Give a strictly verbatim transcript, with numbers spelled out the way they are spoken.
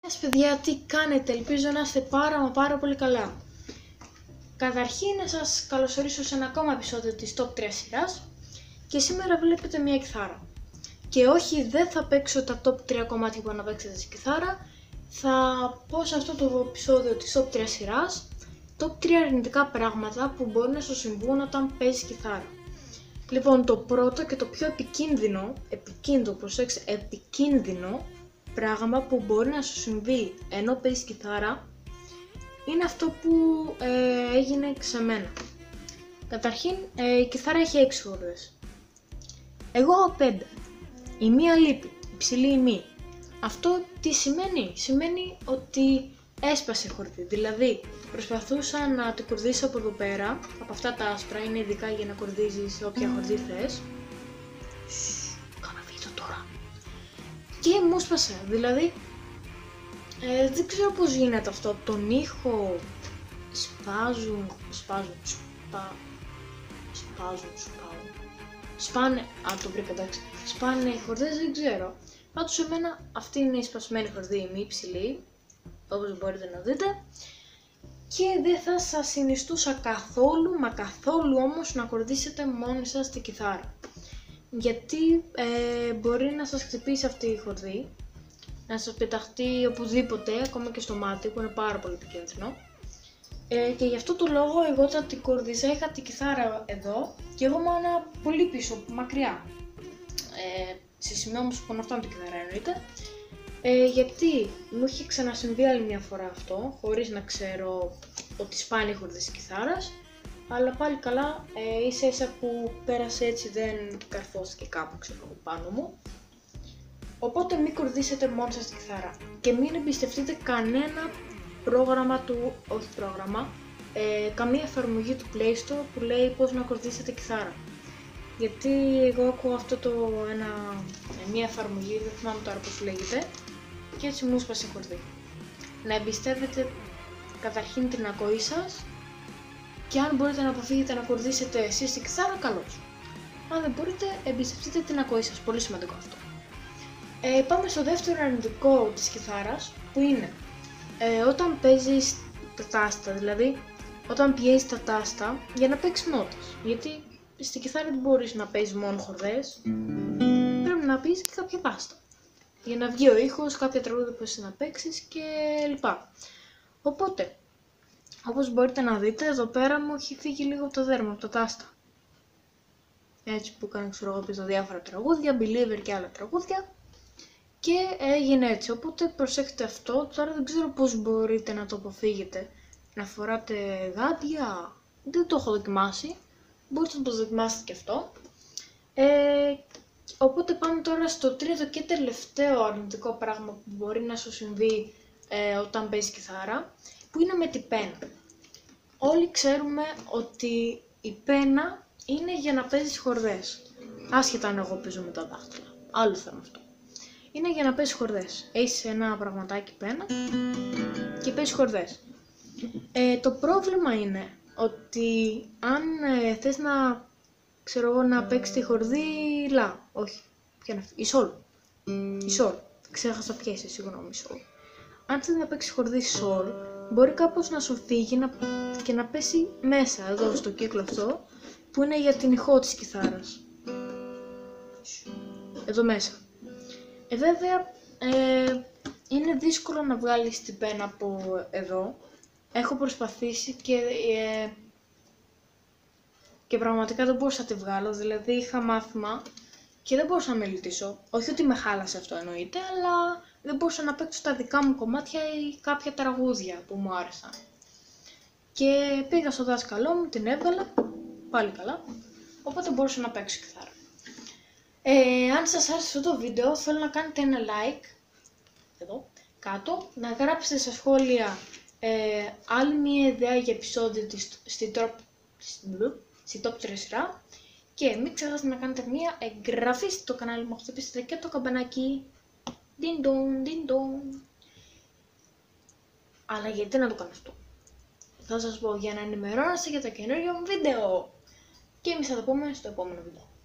Γεια παιδιά, τι κάνετε, ελπίζω να είστε πάρα μα πάρα πολύ καλά. Καταρχήν να σας καλωσορίσω σε ένα ακόμα επεισόδιο της Top τρία σειράς και σήμερα βλέπετε μια κιθάρα. Και όχι, δεν θα παίξω τα Top τρία κομμάτια που να παίξετε στη κιθάρα, θα πω σε αυτό το επεισόδιο της Top τρία σειράς Top τρία αρνητικά πράγματα που μπορεί να σου συμβούν όταν παίζεις κιθάρα. Λοιπόν, το πρώτο και το πιο επικίνδυνο, επικίνδυνο, προσέξτε, επικίνδυνο πράγμα που μπορεί να σου συμβεί ενώ παίζεις κιθάρα είναι αυτό που ε, έγινε σε μένα. Καταρχήν, ε, η κιθάρα έχει έξι χορδές. Εγώ έχω πέντε. Η μία λείπει, υψηλή η μη. Αυτό τι σημαίνει? Σημαίνει ότι έσπασε χορδή. Δηλαδή, προσπαθούσα να το κορδίσω από εδώ πέρα, από αυτά τα άσπρα, είναι ειδικά για να κορδίζεις όποια χορδή θες. Κάνα βίντεο τώρα. Και μου σπάσε, δηλαδή ε, δεν ξέρω πώς γίνεται αυτό, τον ήχο σπάζουν, σπάζουν, σπα, σπάζουν, σπάζουν, σπάνε, α το βρήκα εντάξει, σπάνε οι χορδές, δεν ξέρω. Πάντως εμένα αυτή είναι η σπασμένη χορδή, η μη υψηλή, όπως μπορείτε να δείτε. Και δεν θα σας συνιστούσα καθόλου, μα καθόλου όμως να κορδίσετε μόνοι σας τη κιθάρα. Γιατί ε, μπορεί να σας χτυπήσει αυτή η χορδή, να σας πεταχτεί οπουδήποτε, ακόμα και στο μάτι, που είναι πάρα πολύ επικίνδυνο. Ε, και γι' αυτό το λόγο εγώ όταν την κορδίζα είχα τη κιθάρα εδώ και εγώ ήμουν πολύ πίσω, μακριά. Ε, σε σημείο όμως που να φτάνω την κιθάρα εννοείται. Ε, γιατί μου είχε ξανασυμβεί άλλη μια φορά αυτό, χωρίς να ξέρω ότι σπάνει η χορδή της κιθάρας. Αλλά πάλι καλά, ε, ίσα ίσα που πέρασε έτσι δεν καρφώθηκε κάπου ξέρω πάνω μου. Οπότε μην κορδίσετε μόνοι σας τη κιθάρα και μην εμπιστευτείτε κανένα πρόγραμμα του, όχι πρόγραμμα, ε, καμία εφαρμογή του Play Store που λέει πώς να κορδίσετε κιθάρα. Γιατί εγώ ακούω αυτό το ένα, ε, μια εφαρμογή, δεν θυμάμαι τώρα πώς λέγεται, και έτσι μου σπάσε η χορδή. Να εμπιστεύετε καταρχήν την ακοή σας. Και αν μπορείτε να αποφύγετε να κορδίσετε εσείς την κιθάρα, καλώς. Αν δεν μπορείτε, εμπιστευτείτε την ακοή σας, πολύ σημαντικό αυτό. Ε, πάμε στο δεύτερο αρνητικό της κιθάρας, που είναι ε, όταν παίζεις τα τάστα, δηλαδή όταν πιέζεις τα τάστα για να παίξεις νότες. Γιατί στην κιθάρα δεν μπορείς να παίζεις μόνο χορδές, πρέπει να παίζεις και κάποια τάστα. Για να βγει ο ήχος, κάποια τραγούδια που να παίξεις και λοιπά. Οπότε, όπως μπορείτε να δείτε, εδώ πέρα μου έχει φύγει λίγο από το δέρμα, από τα τάστα. Έτσι που κάνω, ξέρω εγώ, παίζω διάφορα τραγούδια, Believer και άλλα τραγούδια. Και έγινε έτσι, οπότε προσέχετε αυτό. Τώρα δεν ξέρω πώς μπορείτε να το αποφύγετε. Να φοράτε γάντια, δεν το έχω δοκιμάσει. Μπορείτε να το δοκιμάσετε και αυτό. Ε, οπότε πάμε τώρα στο τρίτο και τελευταίο αρνητικό πράγμα που μπορεί να σου συμβεί ε, όταν παίζεις κιθάρα, που είναι με την πένα. Όλοι ξέρουμε ότι η πένα είναι για να παίζεις χορδές. Άσχετα αν εγώ παίζω με τα δάχτυλα. Άλλο θέμα αυτό. Είναι για να παίζεις χορδές. Έχεις ένα πραγματάκι πένα και παίζεις χορδές. Ε, το πρόβλημα είναι ότι αν ε, θες να, ξέρω εγώ, να παίξεις τη χορδή λα, όχι, ποια είναι αυτή, η σολ. Η σολ. Ξέχασα ποια είσαι, συγγνώμη, η σολ. Αν θες να παίξεις χορδή σολ, μπορεί κάπως να σου φύγει να... και να πέσει μέσα, εδώ στο κύκλο αυτό, που είναι για την ηχό της κιθάρας. Εδώ μέσα. Ε, βέβαια, ε, είναι δύσκολο να βγάλεις την πένα από εδώ. Έχω προσπαθήσει και, ε, και πραγματικά δεν μπορούσα να τη βγάλω, δηλαδή είχα μάθημα και δεν μπορούσα να μελετήσω. Όχι ότι με χάλασε αυτό εννοείται, αλλά δεν μπορούσα να παίξω τα δικά μου κομμάτια ή κάποια τραγούδια που μου άρεσαν. Και πήγα στο δάσκαλό μου, την έβγαλα, πάλι καλά, οπότε μπορούσα να παίξω κιθάρα. Ε, αν σας άρεσε αυτό το βίντεο, θέλω να κάνετε ένα like, εδώ, κάτω, να γράψετε στα σχόλια ε, άλλη μια ιδέα για επεισόδιο της, στη, top, στη Top τρία σειρά και μην ξεχάσετε να κάνετε μια εγγραφή στο κανάλι μου, χτυπήστε και το καμπανάκι. Ding dong, ding dong. Αλλά γιατί να το κάνω αυτό? Θα σας πω για να ενημερώνεστε για το καινούριο μου βίντεο. Και εμείς θα το πούμε στο επόμενο βίντεο.